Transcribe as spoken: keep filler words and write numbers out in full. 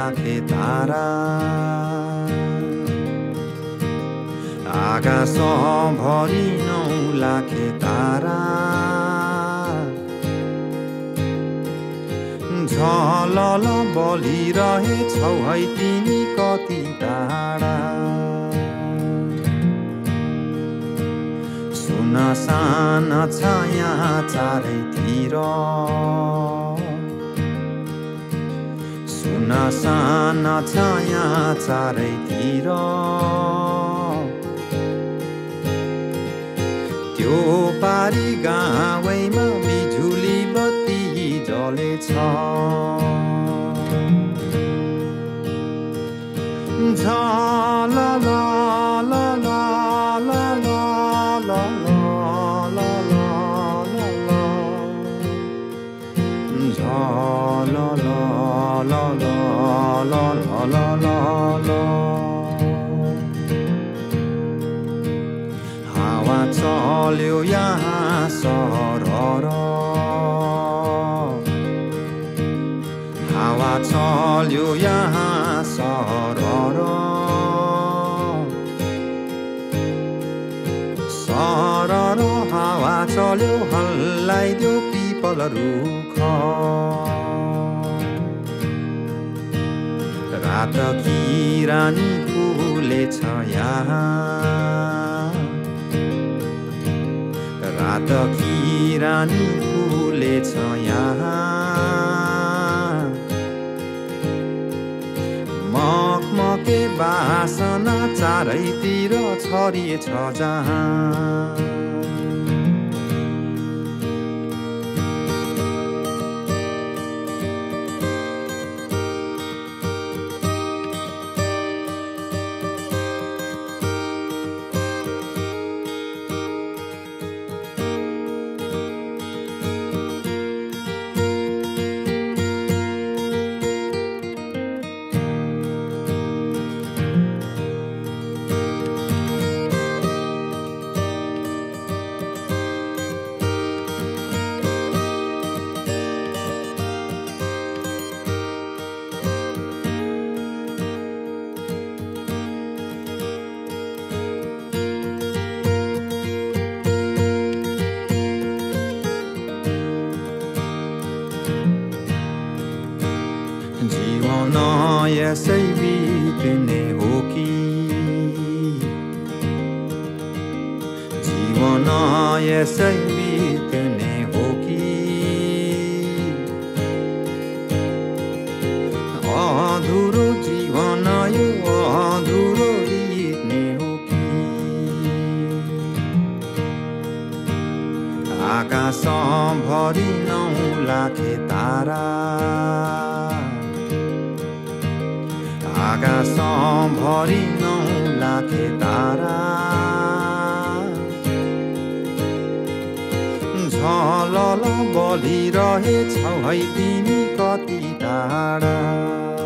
लाखे तारा आकाशभरि नौ लाखे तारा झलल बलिरहेछौ है तिमी कति टाढा सुनसान छ यहाँ चारैतिर सुनसान छ यहाँ चारैतिर त्यो पारी गाउँमा बिजुली बत्ती जलेछ झलल हावा चल्यो यहाँ सरर हावा चल्यो यहाँ सरर सरर हावा चल्यो हल्लाइदियो पिपल रुख रात की रानी फुलेछ यहाँ रात की रानी फुलेछ यहाँ मकमके बासना चारैतिर छरिएछ जहाँ यसै बित्ने हो कि जीवन यसै बित्ने हो कि अधुरो जीवन यो अधुरो बित्ने हो कि आकाशभरि नौ लाखे तारा आकाशभरि नौ लाखे तारा झलल बलिरहेछौ है तिमी कति टाढा